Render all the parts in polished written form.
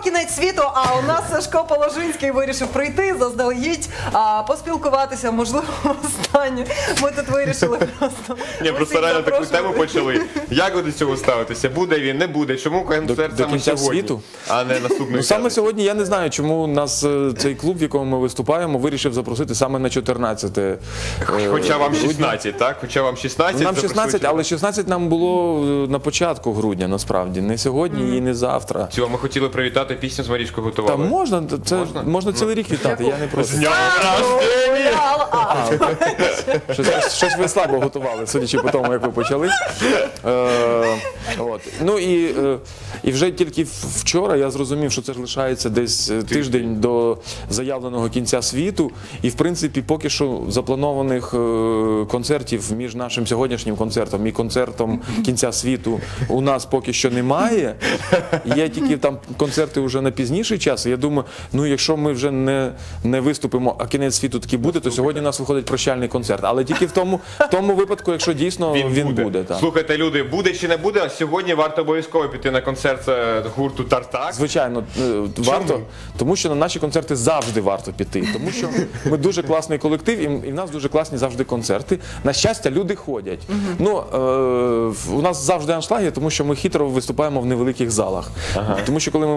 кінець світу, а у нас Сашко Положинський вирішив прийти заздалегідь, поспілкуватися, можливо, останнє. Ми тут вирішили просто... Ні, просто реально таку тему почали. Як ви до цього ставитеся? Буде він, не буде? Чому концерт саме сьогодні, а не наступної? Саме сьогодні я не знаю, чому нас цей клуб, в якому ми виступаємо, вирішив запросити саме на 14. Хоча вам 16, так? Хоча вам 16. Нам 16, але 16 нам було на початку грудня, насправді. Не сьогодні і не завтра. Цього ми хотіли привітати, пісню з Марічкою готували. Та можна цілий рік вітати, я не проти. З днем рождения! Щось ви слабо готували, судячи по тому, як ви почали. Ну і вже тільки вчора я зрозумів, що це ж лишається десь тиждень до заявленого кінця світу. І, в принципі, поки що запланованих концертів між нашим сьогоднішнім концертом і концертом кінця світу у нас поки що немає. Є тільки там концерти вже на пізніший час. І я думаю, ну якщо ми вже не виступимо, а кінець світу таки буде, то сьогодні у нас виходить прощальний концерт. Але тільки в тому випадку, якщо дійсно він буде. Слухайте, люди, буде чи не буде, а сьогодні варто обов'язково піти на концерт гурту «Тартак». Звичайно, варто, тому що на наші концерти завжди варто піти. Тому що ми дуже класний колектив і в нас дуже класні завжди концерти. На щастя, люди ходять. У нас завжди аншлаги, тому що ми хитро виступаємо в невеликих залах. Тому що коли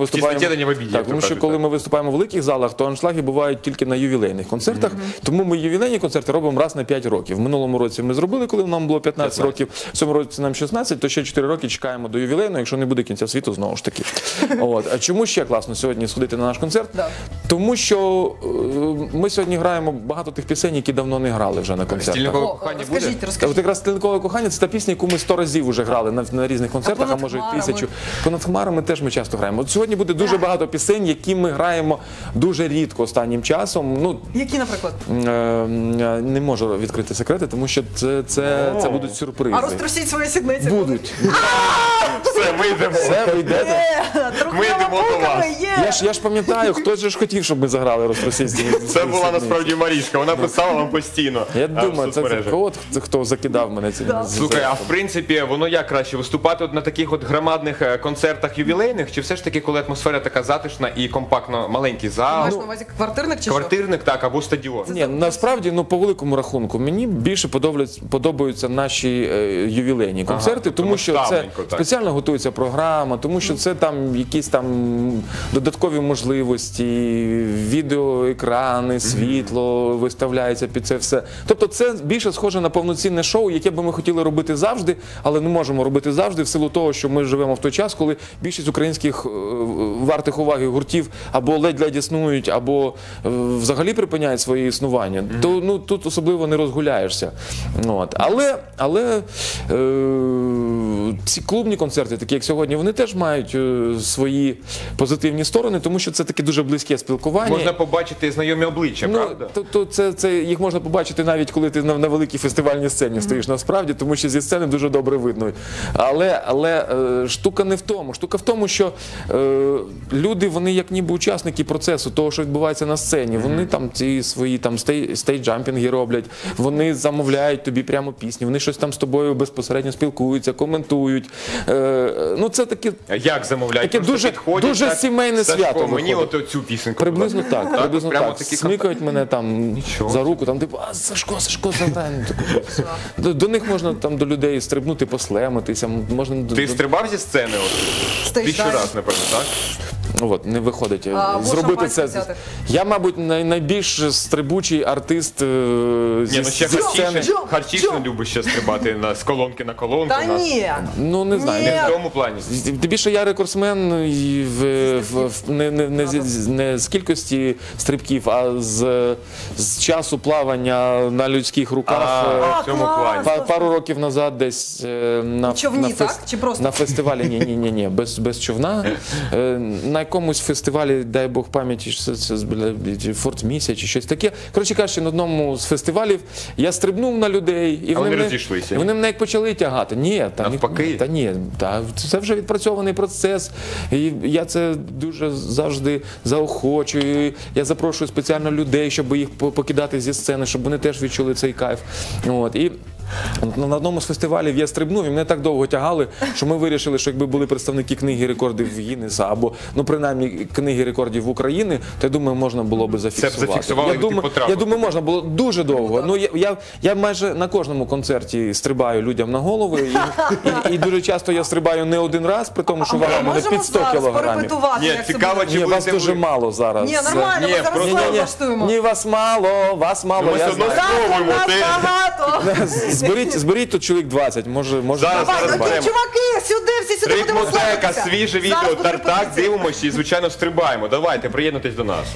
ми виступаємо в великих залах, то аншлаги бувають тільки на ювілейних концертах. Тому ми ювілейні концерти робимо раз на 5 років. В минулому році ми зробили, коли нам було 15 років, в цьому році нам 16, то ще 4 роки чекаємо до ювілейного, якщо не буде кінця світу, знову ж таки. А чому ще класно сьогодні сходити на наш концерт? Тому що ми сьогодні граємо багато тих пісень, які давно не грали вже на концертах. «Стільникове кохання» буде? От якраз «Стільникове кохання» – це та пісня, яку ми 100 разів вже грали на різних концертах, а може 1000. «Понад хмарами» теж ми часто граємо. От сьогодні буде дуже багато пісень, які ми граємо дуже рідко останнім часом. Які, наприклад? Не можу відкрити секрети, тому що це будуть сюрпризи. А розтрусіть свої сідниці. Будуть. Все, ми йдемо. Все, ви йдете? Ми йдемо до вас. Я ж пам'ятаю, хтось же ж хотів, щоб ми заграли «Розтрусіть». Це була насправді Марічка, вона писала вам постійно. Я думаю, це хто закидав мене цим. Слухай, а в принципі, воно як краще, виступати на таких от громадних концертах ювілейних, чи все ж таки, коли атмосфера така затишна і компактно, маленький зал? Маєш на увазі квартирник чи що? Квартирник, так, або стадіон. Ні, насправді, по великому рахунку, мені більше подобаються наші ювілейні концерти, тому що це спеціально готується програма, тому що це там якісь там додаткові можливості, відеоекрани, світло виставляється під це все. Тобто це більше схоже на повноцінне шоу, яке би ми хотіли робити завжди, але не можемо робити завжди в силу того, що ми живемо в той час, коли більшість українських вартих уваги гуртів або ледь-ледь існують, або взагалі припиняють своє існування. То тут особливо не розгуляєшся. Але ці клубні концерти, такі як сьогодні, вони теж мають свої позитивні сторони, тому що це таке дуже близьке спілкування. Можна побачити знайомі обличчя, правда? Їх можна побачити навіть, коли ти на великій фестивальній сцені стоїш насправді, тому що зі сцени дуже добре видно. Але штука не в тому. Штука в тому, що люди, вони як ніби учасники процесу, того, що відбувається на сцені. Вони там ці свої стейджампінги роблять, вони замовляють тобі прямо пісні, вони щось там з тобою безпосередньо спілкуються, коментують. Це таке... Як замовляють? Дуже сімейне свято. Мені от цю пісеньку. Приблизно так. Смикають мене там за руку, там типу, Сашко, заграй. До них можна там до людей стрибнути, послемитися. Ти стрибав зі сцени? 1000 разів, напевно, так? Не виходить зробити це. Я, мабуть, найбільш стрибучий артист зі сцени. Харчишин любить ще стрибати з колонки на колонку. Та ні! Ну, не знаю. Не в тому плані. Тим більше я рекордсмен не з кількості стрибків, а з часу плавання на людських руках. В цьому плані. Пару років назад десь на фестивалі, ні, без човна, на якомусь фестивалі, дай Бог пам'яті, Форт Місія чи щось таке. Коротше кажучи, на одному з фестивалів я стрибнув на людей, і вони мене як почали тягати. Ні, це вже відпрацьований процес, і я це дуже завжди заохочую. Я запрошую спеціально людей, щоб їх покидати зі сцени, щоб вони теж відчули цей кайф. На одному з фестивалів я стрибнув, і мене так довго тягали, що ми вирішили, що якби були представники книги рекордів Гіннеса або, ну, принаймні, книги рекордів України, то я думаю, можна було би зафіксувати. зафіксували, і ти потрапив. Я думаю, можна було дуже довго. Ну, я майже на кожному концерті стрибаю людям на голови, і дуже часто я стрибаю не один раз, при тому, що вага в мене під 100 кілограмів. Порепетувати, Ні, як це цікаво, буде? чи Ні, вас будете дуже ви- мало зараз. Ні, нормально, Ні, ми зараз просто- слайд влаштуємо. Ні, вас мало, Ми я все одно знаю. спробуємо. Нас Ти- багато. Зберіть тут чоловік 20, може Зараз, Давай, зараз окей, беремо. чуваки, сюди, всі сюди будемо Ритмотека, слухатися. свіже Зараз відео, буде Тартак, репетиція. дивимося і, звичайно, стрибаємо. Давайте, приєднуйтесь до нас.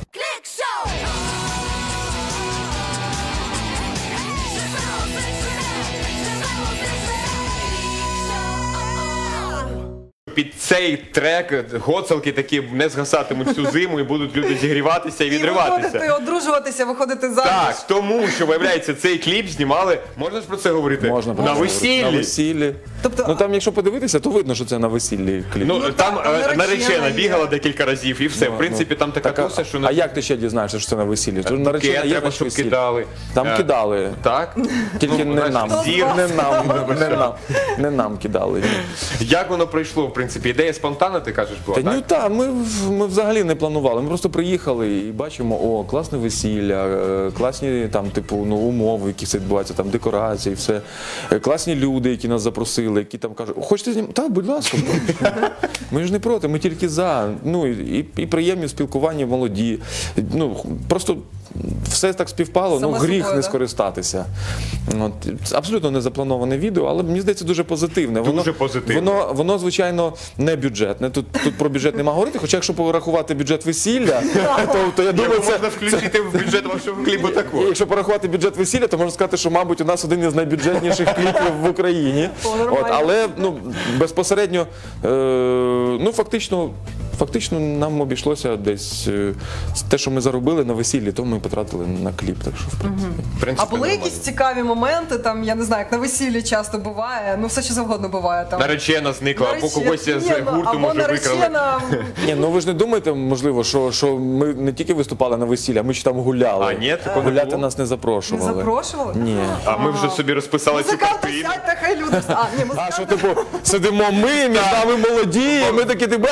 Під цей трек гоцалки такі не згасатимуть всю зиму і будуть люди зігріватися і І відриватися. виходити, одружуватися, виходити заміж. Так, тому що, виявляється, цей кліп знімали, можна ж про це говорити? Можна На говорити. весіллі. На весіллі. Тобто- Ну там, якщо подивитися, то видно, що це на весіллі кліп. Ну, Ну, там так, там наречена наречена є. бігала декілька разів і все. В принципі, там така туса, що а як ти ще дізнаєшся, що це на весіллі? Тож наречена є треба, на щоб весіллі. кидали. Там кидали. Так? Тільки Ну, не знаєш, нам. зір. Не нам кидали. Як воно пройшло, в принципі? Ідея спонтанна, ти кажеш, була, Та так? ну так, ми взагалі не планували. Ми просто приїхали і бачимо, о, класне весілля, класні там, типу, ну, умови, які все відбуваються, там декорації, все. Класні люди, які нас запросили, які там кажуть, хочете знімати? Так, будь ласка. Ми ж не проти, ми тільки за. Ну і приємні в спілкуванні молоді. Ну, просто все так співпало, Саме ну гріх собою, не да? скористатися. От, абсолютно не заплановане відео, але мені здається дуже позитивне. Дуже позитивне. Воно, звичайно, не бюджетне. Тут про бюджет нема говорити, хоча якщо порахувати бюджет весілля, то я думаю, Його це... можна включити в бюджет вашого кліпу також. Якщо порахувати бюджет весілля, то можна сказати, що, мабуть, у нас один із найбюджетніших кліпів в Україні. О, нормально. Але ну, безпосередньо, ну, фактично нам обійшлося десь те, що ми заробили на весіллі, то ми потратили на кліп. Так що, в принципі. В принципі, А були нормально. якісь цікаві моменти, там, я не знаю, як на весіллі часто буває, ну все що завгодно буває. Там. Наречена зникла, або когось Ні, з ну, гурту, або може, викрали. наречена. Ні, ну ви ж не думаєте, можливо, що ми не тільки виступали на весілля, ми ж там гуляли. А, ні, такого не Гуляти було? нас не Не запрошували. запрошували? Ні. А ми вже собі розписали цю Музиканти картину. сядьте, хай люди. А, ні, А що, музиканти. типу, сидимо ми, між нами молоді, і ми такі, типу,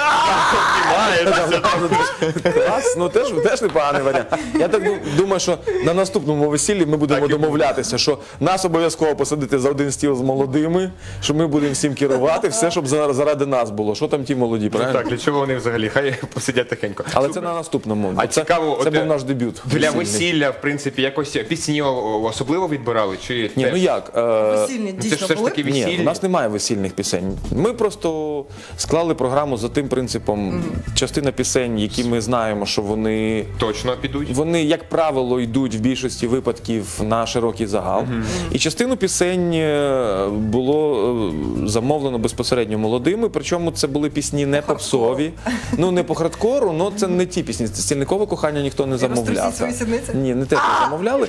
клас, ну теж непоганий варіант. Я так думаю, що на наступному весіллі ми будемо Так і буде. домовлятися, що нас обов'язково посадити за один стіл з молодими, що ми будемо всім керувати, все, щоб заради нас було. Що там ті молоді, правильно? Так, для чого вони взагалі? Хай посидять тихенько. Але це на наступному. А Це- цікаво, це от, був наш дебют. Для весільний. весілля, в принципі, якось пісні особливо відбирали? Чи Ні, теж? ну як? Весільні Це ж дійсно все ж були? таки Ні, весілля. у нас немає весільних пісень. Ми просто склали програму за тим принципом. Частина пісень, які ми знаємо, що Точно підуть? вони, як правило, йдуть в більшості випадків на широкий загал. І частину пісень було замовлено безпосередньо молодими, причому це були пісні не попсові, ну не по хардкору, але це не ті пісні. Стільникове кохання ніхто не замовляв. «Розтрусіть свої сідниці»? Ні, не те, що замовляли.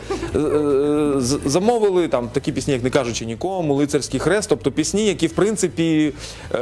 Замовили там такі пісні, як «Не кажучи нікому», «Лицарський хрест», тобто пісні, які, в принципі,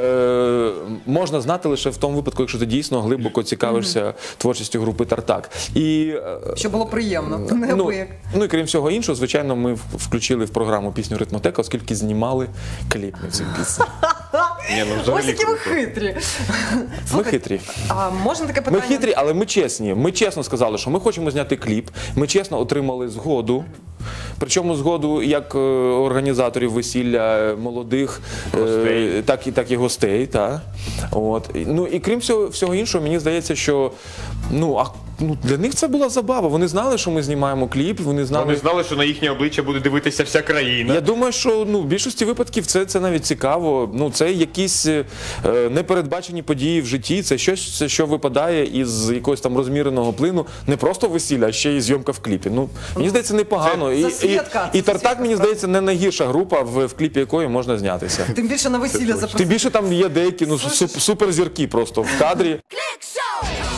можна знати лише в тому випадку, якщо ти дійсно глибоко цікавишся творчістю групи «Тартак». І, Щоб було приємно, не ну, абияк. ну і крім всього іншого, звичайно, ми включили в програму пісню «Ритмотека», оскільки знімали кліп на цю пісню. Ні, ну, взагалі Ось які ви круто. хитрі. Ми Слухай, хитрі. А можна таке Ми питання? хитрі, але ми чесні. Ми чесно сказали, що ми хочемо зняти кліп. Ми чесно отримали згоду. Причому згоду як організаторів весілля молодих, Гостей. так і гостей. Та. От. Ну і крім всього іншого, мені здається, що для них це була забава. Вони знали, що ми знімаємо кліп, вони знали. Вони знали, що на їхнє обличчя буде дивитися вся країна. Я думаю, що в більшості випадків це навіть цікаво. Це якісь непередбачені події в житті, це щось, що випадає із якогось там розміреного плину, не просто весілля, а ще й зйомка в кліпі. Мені здається, непогано. Це засвідка, І це «Тартак», засвідка, мені здається, не найгірша група, в кліпі якої можна знятися. Тим більше на весілля Тим запросити. більше там є деякі суперзірки просто в кадрі. Click Show!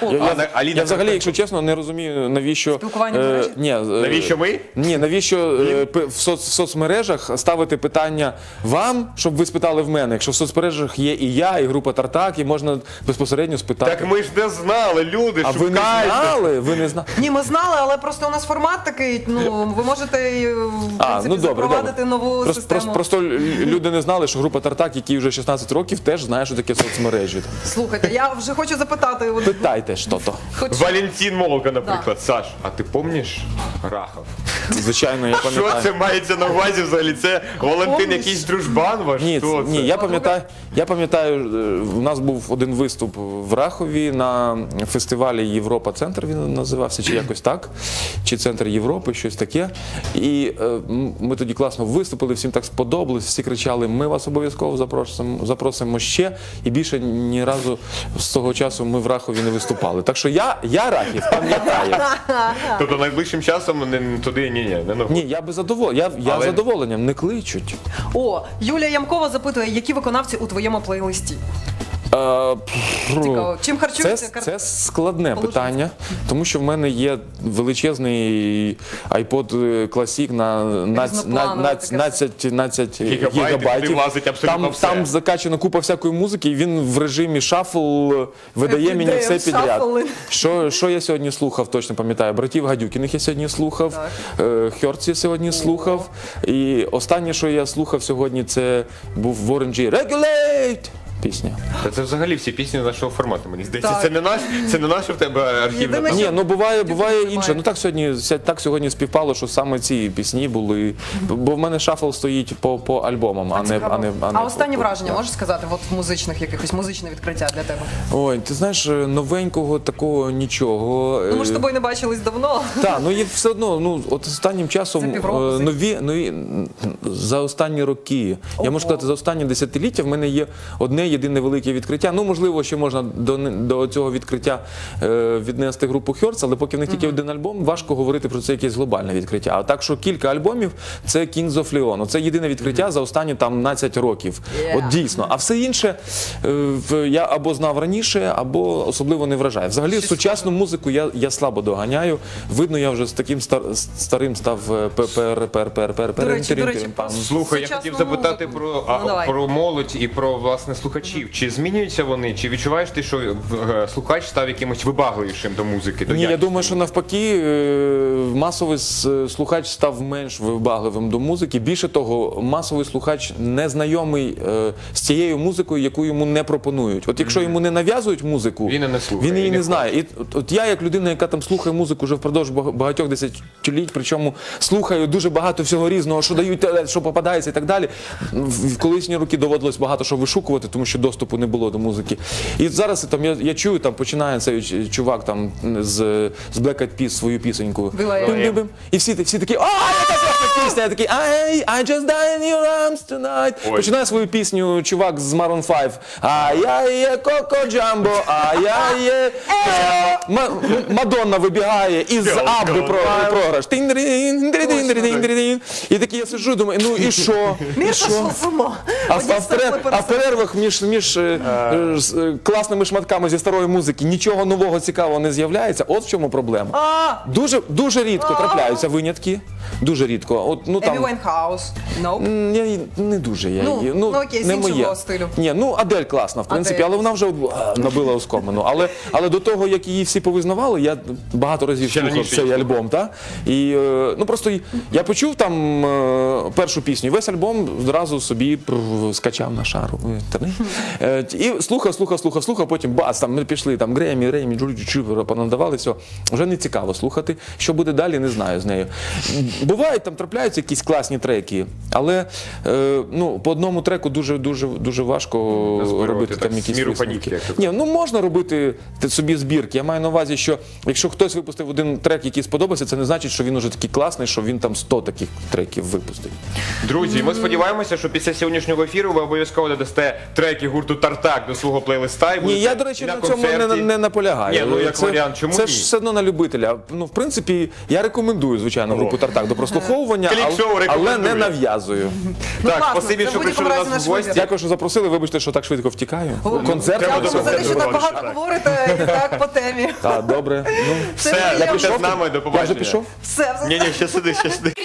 Я взагалі, якщо чесно, не розумію, навіщо... Спілкування в мережі? Навіщо ми? Ні, навіщо в соцмережах ставити питання вам, щоб ви спитали в мене, якщо в соцмережах є і я, і група Тартак, і можна безпосередньо спитати. Так ми ж не знали, люди, А ви не знали? Ви не знали? Ні, ми знали, але просто у нас формат такий, ну, ви можете, в принципі, запровадити нову систему. Просто люди не знали, що група Тартак, який вже 16 років, теж знає, що таке соцмережі. Слухайте, я вже хочу запитати. от, Питайте що-то. Валентин Молка, наприклад. Саш, а ти пам'ятаєш Рахов? Звичайно, я Що пам'ятаю. це мається на увазі взагалі? Це Валентин Помниш? якийсь дружбан ваш? Ні, Хто ні, це? я пам'ятаю, у нас був один виступ в Рахові на фестивалі Європа Центр, він називався, чи якось так, чи Центр Європи, щось таке. І ми тоді класно виступили, всім так сподобалось, всі кричали, ми вас обов'язково запросимо ще. І більше ні разу з того часу ми в Рахові не виступали. Так що я Рахів пам'ятаю. Тобто найближчим часом туди не ногу. Ні, я би задоволений, я Але- задоволенням, не кличуть. О, Юлія Ямкова запитує, які виконавці у твоєму плейлисті? Цікаво. Чим харчується Це складне Положинський? питання, тому що в мене є величезний iPod Classic на Різнопланове таке 12 Гігабайтів, гігабайтів. туди влазить абсолютно все. Там закачана купа всякої музики, і він в режимі шафл видає мені все Everyday підряд. shuffling. Що я сьогодні слухав, точно пам'ятаю. Братів Гадюкіних я сьогодні слухав, Хьорц я сьогодні слухав. І останнє, що я слухав сьогодні, це був Warren G. Regulate! Пісня. Та це взагалі всі пісні нашого формату, мені здається. Так. Це не наше в тебе архівне. Єдине, Ні, ну буває немає. інше. Ну так сьогодні співпало, що саме ці пісні були. Бо в мене шафл стоїть по альбомам, а не А останні по- враження так. можеш сказати? От музичних якихось, музичне відкриття для тебе? Ой, ти знаєш, новенького такого нічого. Ну, ми ж з тобою не бачились давно. Так, ну є все одно, ну от останнім За часом півроку нові за останні роки, я можу сказати, за останні десятиліття в мене є одне єдине велике відкриття. Ну, можливо, ще можна до цього відкриття віднести групу Хьорц, але поки в них тільки один альбом, важко говорити про це якесь глобальне відкриття. А так, що кілька альбомів, це Kings of Leon. Це єдине відкриття за останні там 12 років. От дійсно. А все інше я або знав раніше, або особливо не вражає. Взагалі, сучасну музику я слабо доганяю. Видно, я вже з таким старим став До речі, Слухай, я Сучасну хотів запитати музику. Ну, давай. про молодь і про власне слухачів. Чи змінюються вони? Чи відчуваєш ти, що слухач став якимось вибагливішим до музики? До Ні, я якісної думаю, що навпаки, масовий слухач став менш вибагливим до музики. Більше того, масовий слухач не знайомий з цією музикою, яку йому не пропонують. От якщо йому не нав'язують музику, Він і не слухає, він її і не не знає. І от я, як людина, яка там слухає музику вже впродовж багатьох десятиліть, причому слухаю дуже багато всього різного, що дають, що попадається і так далі. В колишні роки доводилось багато що вишукувати, тому що доступу не було до музики. І зараз там я чую, там починає цей чувак там з Black Eyed Peas свою пісеньку. Will.i.am. І всі такі, яка класна пісня! Я такий, I just die in your arms tonight. Ой. Починає свою пісню чувак з Maroon 5. А я є Коко Джамбо, а я є... Мадонна вибігає із Абби програш. І такий я сиджу, думаю, ну і що? Міша йшов з ума. А в перервах між класними шматками зі старої музики нічого нового цікавого не з'являється. От в чому проблема. Дуже рідко трапляються винятки. Дуже рідко. От, ну, Емі там, Вайнхаус. Nope. не дуже я Ну, її. ну, окей, з не іншого моє. стилю. Ні, ну Адель класна, в принципі, Адель. але вона вже набила оскомину. Але до того, як її всі повизнавали, я багато разів Ще слухав раніше цей її альбом. Та? І, ну, просто я почув там першу пісню, весь альбом одразу собі скачав на шару в інтернеті. І слухав, потім бац, там ми пішли, там Гремі, Джулі, понадавали, все. Вже не цікаво слухати. Що буде далі, не знаю з нею. Бувають, там трапляються якісь класні треки, але ну, по одному треку дуже важко робити там якісь міру висновки. паніки, як то Ні, ну можна робити собі збірки. Я маю на увазі, що якщо хтось випустив один трек, який сподобався, це не значить, що він уже такий класний, що він там 100 таких треків випустить. Друзі, ми сподіваємося, що після сьогоднішнього ефіру ви обов'язково додасте треки гурту Тартак до свого плейлиста і будете Ні, я, до речі, і на цьому концерті. не наполягаю. Ні, ну, як це, варіант, чому це ні? ж все одно на любителя. Ну, в принципі, я рекомендую, звичайно, групу Тартак до прослуховування, Кліп-шоу але рекомендує. не нав'язую. Так, класно, спасибі, це що в прийшли будь-якому до разі нас в наш гості. Дякую, що запросили. Вибачте, що так швидко втікаю. Концерт. треба Дякую за те, що так багато говорите і так по темі. Так, добре. Ну, Все, я будьте пішов. з нами, до я вже побачення. пішов. Все, все. Ні, ще сиди.